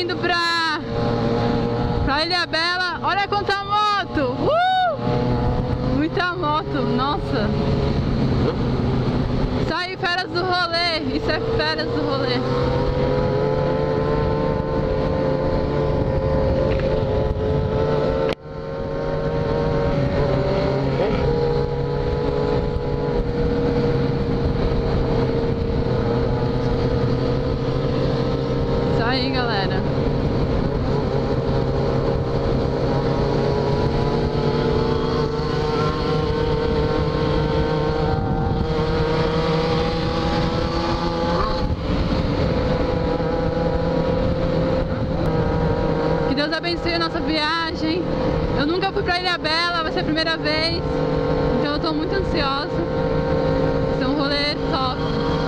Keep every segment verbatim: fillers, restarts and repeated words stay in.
indo pra, pra Ilhabela. Olha quanta moto! Uh! Muita moto, nossa! Isso aí, férias do rolê. Isso é férias do rolê. Isso aí, galera. Que Deus abençoe a nossa viagem. Eu nunca fui pra Ilhabela, vai ser a primeira vez. Então eu tô muito ansiosa. Vai ser um rolê top.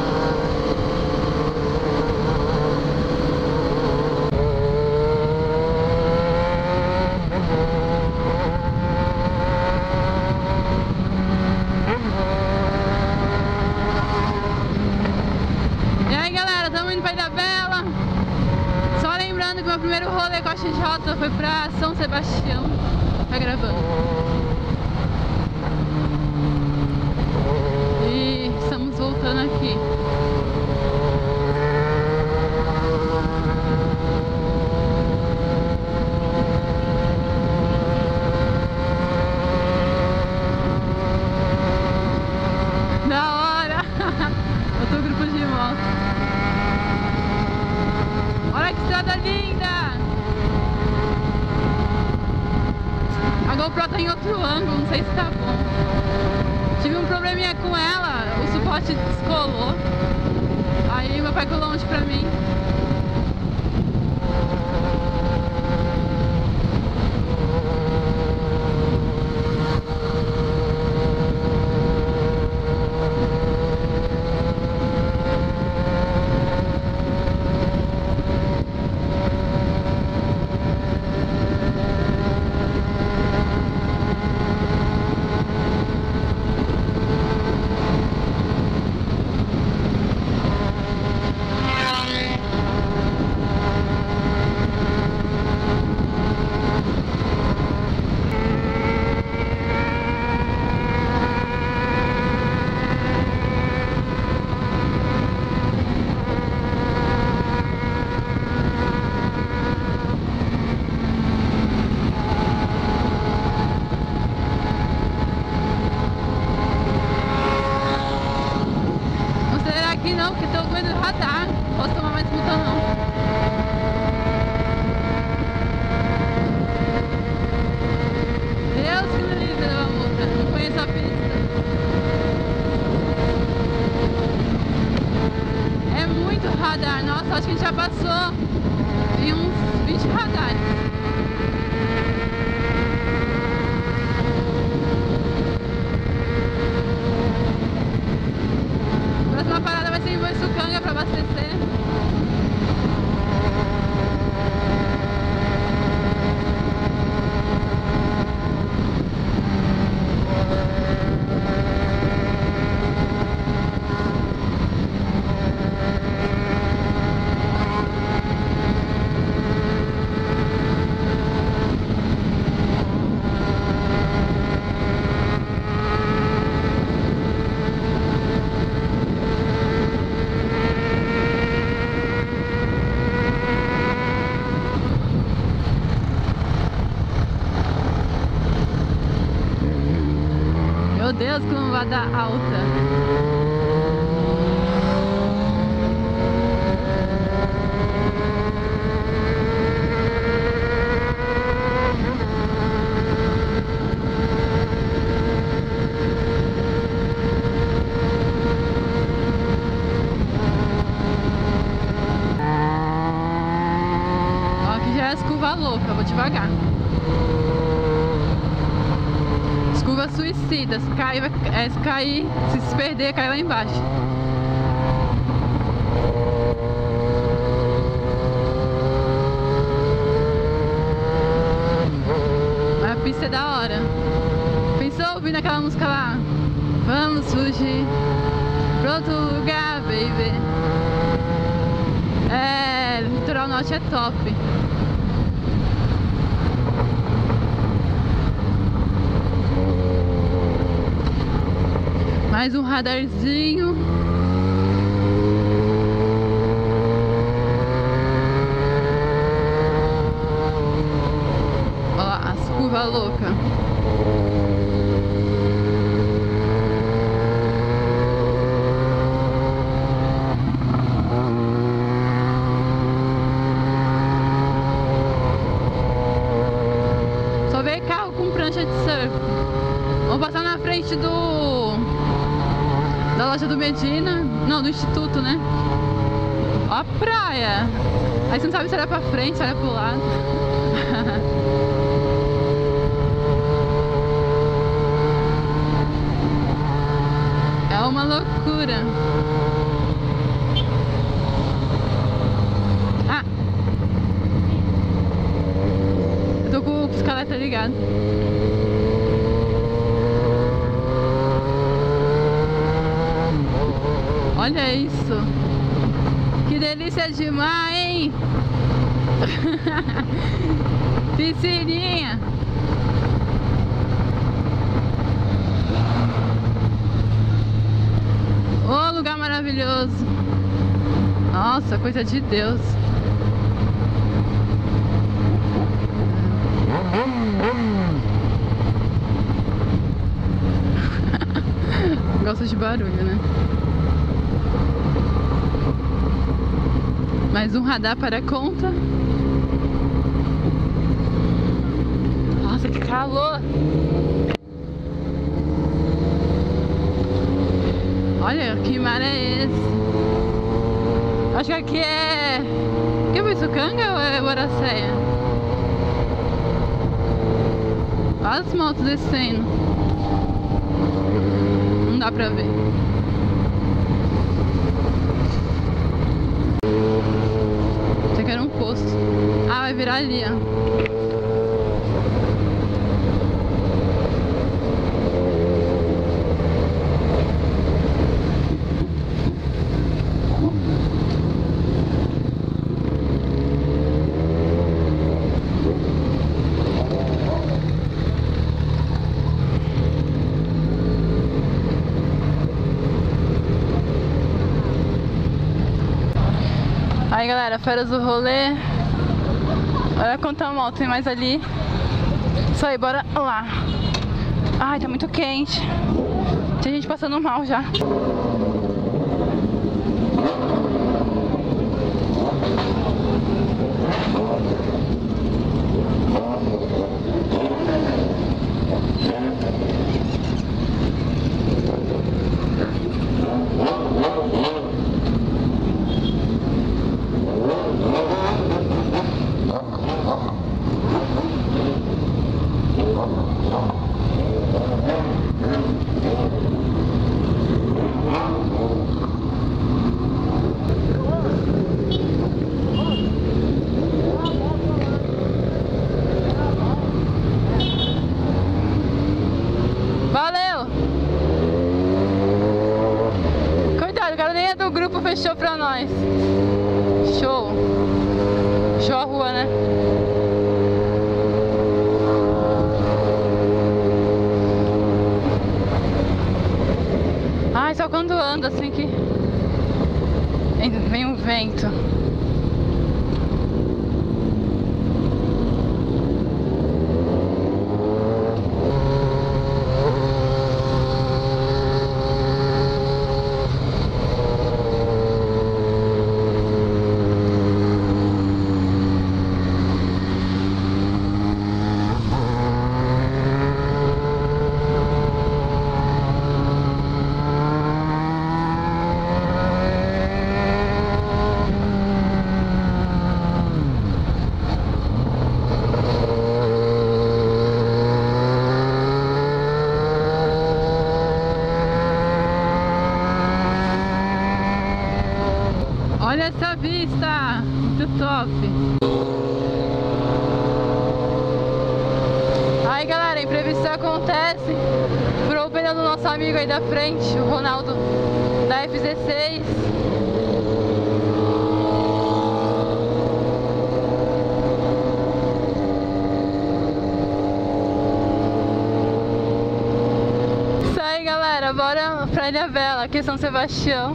E aí, galera, estamos indo pra Ilhabela. Só lembrando que o meu primeiro rolê com a X J foi pra São Sebastião. Tá gravando. E estamos voltando aqui. Da hora! Outro grupo de moto. Olha que estrada linda! A GoPro tá em outro ângulo, não sei se tá bom. Tive um probleminha com ela, o suporte descolou. Aí meu pai colou longe pra mim. Aqui não, porque tô com medo do radar. Não posso tomar mais multa não. Deus que me livre da multa. Não conheço a pista. É muito radar. Nossa, acho que a gente já passou em uns vinte radares. A próxima parada vai ser em Boiçucanga para abastecer. Meu Deus, como vai dar alta. Ó, aqui já é as curvas loucas, vou devagar. Curva suicida, se cair, vai, é, se cair, se se perder, cai lá embaixo. Mas a pista é da hora. Pensou ouvindo aquela música lá? Vamos fugir pra outro lugar, baby. É... litoral norte é top. Mais um radarzinho. Olha lá, as curvas loucas. Só vê carro com prancha de surf. Vamos passar na frente do... da loja do Medina. Não, do Instituto, né? Ó a praia. Aí você não sabe se olha pra frente, se olha pro lado. É uma loucura. Ah! Eu tô com o pisca-alerta ligado. Olha isso! Que delícia demais, hein? Piscininha! Oh, lugar maravilhoso! Nossa, coisa de Deus! Gosto de barulho, né? Mais um radar para a conta. Nossa, que calor! Olha, que mar é esse? Acho que aqui é... que é Boiçucanga ou é Boracéia? Olha as motos descendo. Não dá pra ver. Achei que era um posto. Ah, vai virar ali, ó. Aí galera, férias do rolê. Olha quanta moto tem mais ali. Isso aí, bora lá. Ai, tá muito quente. Tem gente passando mal já. Valeu! Cuidado, o cara nem é do grupo, fechou pra nós. Show! Show a rua, né? Ai, só quando anda assim que vem um vento. Olha essa vista, muito top. Aí galera, imprevisto acontece. Furou o pneu do nosso amigo aí da frente, o Ronaldo da F dezesseis. Agora bora pra Ilhabela, aqui é São Sebastião.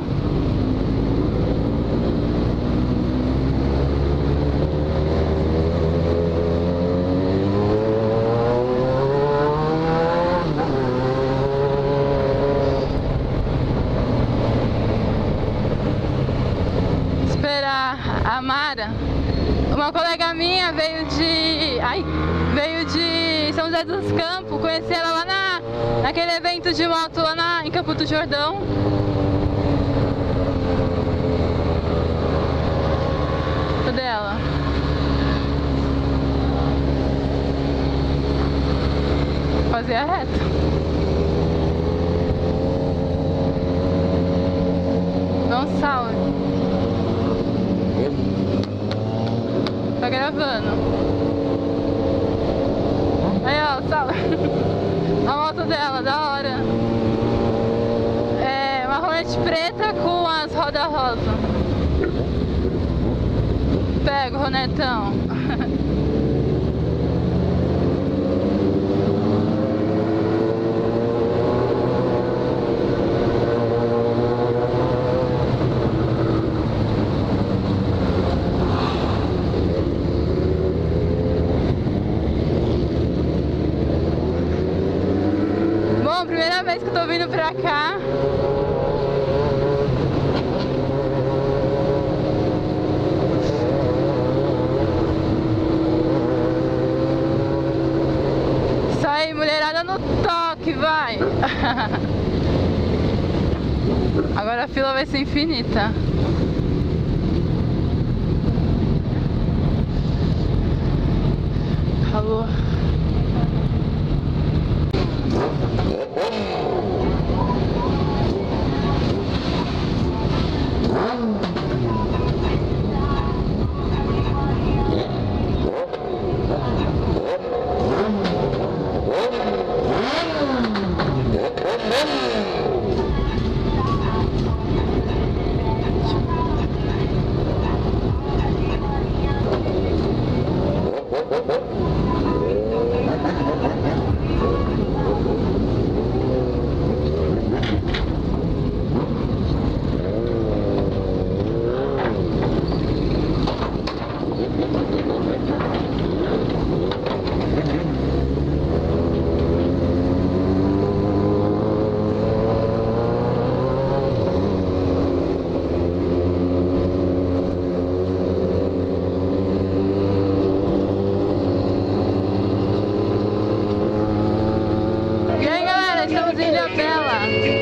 Esperar a Mara. Uma colega minha veio de... Ai, veio de São José dos Campos, conheci ela lá na, naquele evento de moto lá na, em Campo do Jordão. Cadê ela? Fazer a reta. Não salve. Tá gravando. Aí, ó, salve. A moto dela, da hora. É uma rolete preta com as rodas rosa. Pega o ronetão. Bom, primeira vez que eu tô vindo pra cá. Isso aí, mulherada no toque, vai! Agora a fila vai ser infinita. Calor. Estamos em Ilhabela.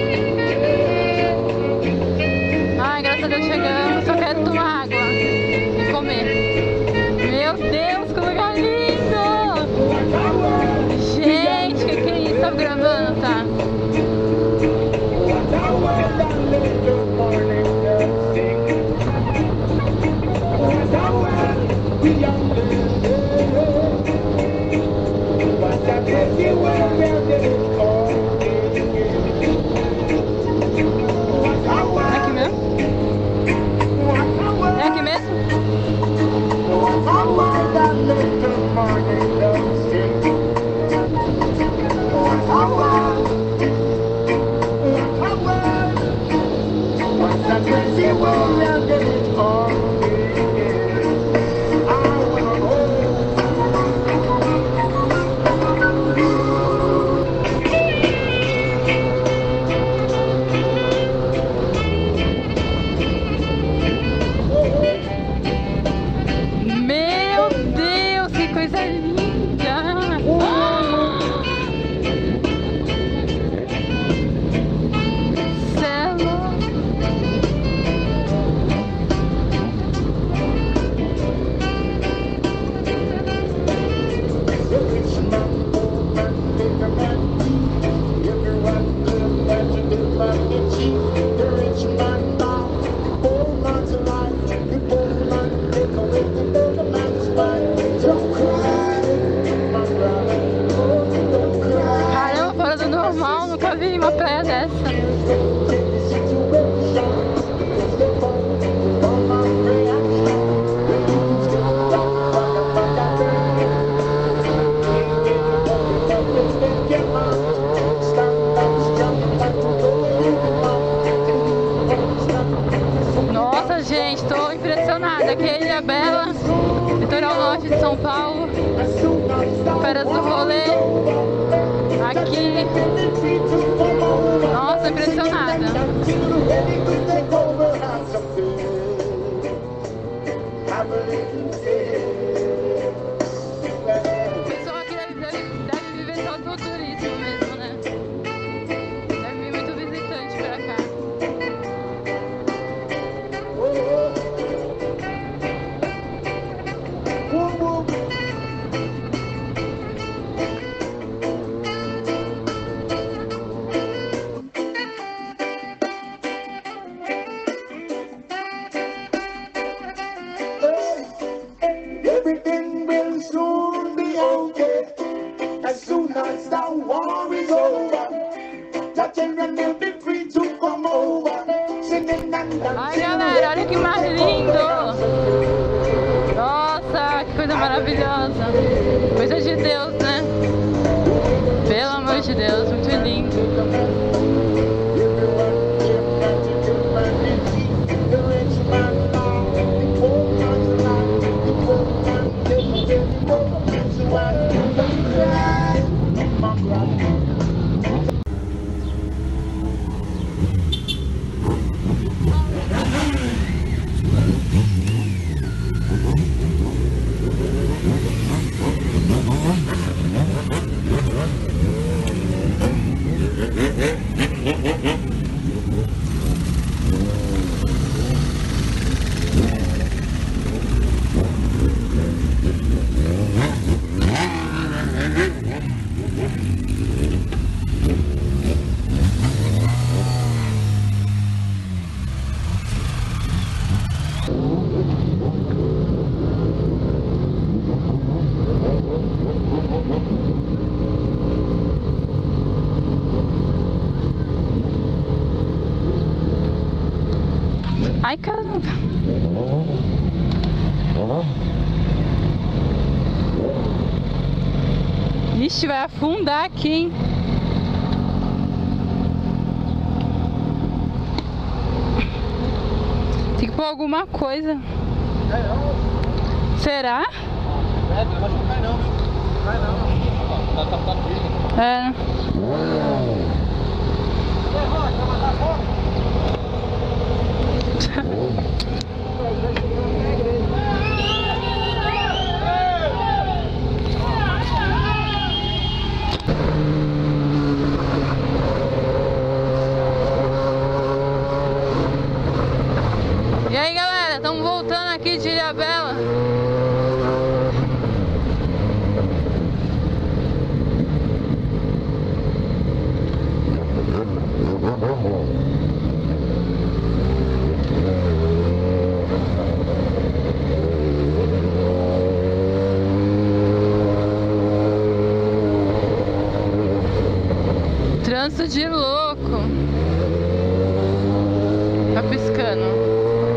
Ai, graças a Deus chegamos. Só quero tomar água e comer. Meu Deus, que lugar lindo! Gente, que que é isso? Tá gravando, tá? Get my stop, stop, stop, Essa aqui é Ilhabela, litoral norte de São Paulo. Férias do rolê. Aqui. Nossa, impressionada. O pessoal aqui deve, deve, deve viver só do turismo mesmo, né? Deve vir muito visitante pra cá. Everything will soon be okay. As soon as the war is over, the children will be free to come over. Singing and dancing. Ai, galera, olha que mar lindo! Nossa, que coisa maravilhosa! Coisa de Deus, né? Pelo amor de Deus, muito lindo! Ai, caramba! Ixi, vai afundar aqui, hein? Tem que pôr alguma coisa. Será? É, eu acho que não vai não. Não vai não. Tá tapado mesmo. É. E aí, galera, estamos voltando aqui de Ilhabela. Trânsito de louco. Tá piscando.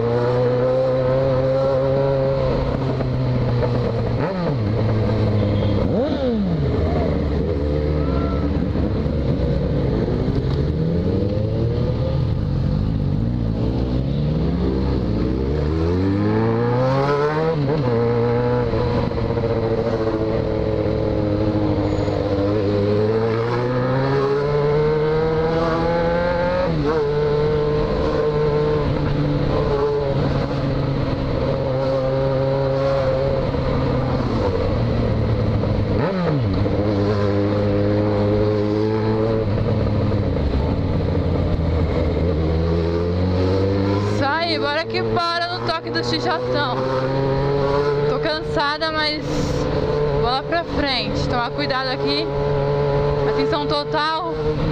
Bora que para no toque do Xixatão. Tô cansada, mas vou lá pra frente. Tomar cuidado aqui. Atenção total.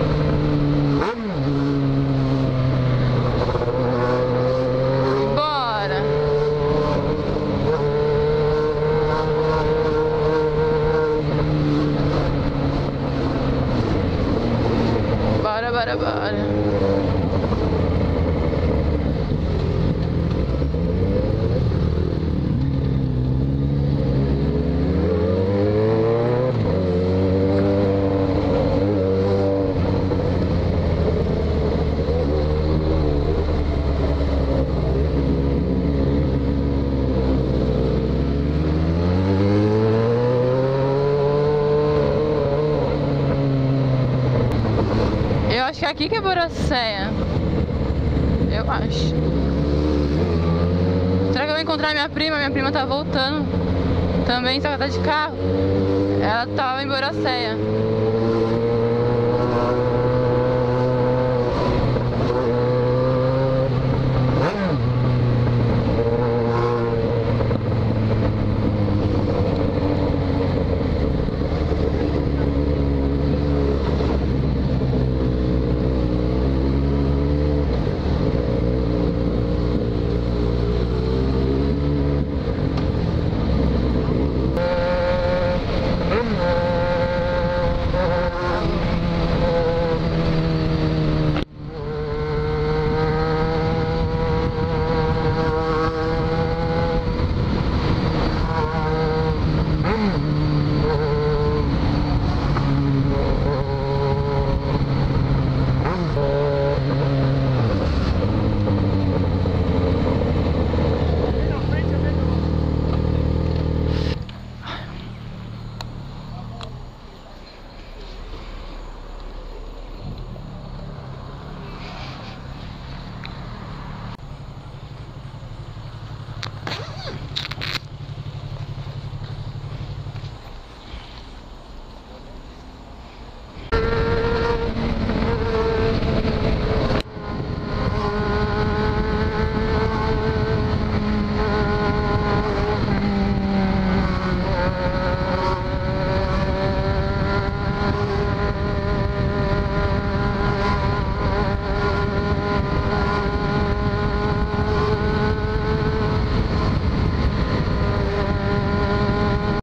Bora. Bora, bora, bora. aqui que é Boracéia. Eu acho. Será que eu vou encontrar minha prima? Minha prima tá voltando também, só que ela tá de carro. Ela tava em Boracéia.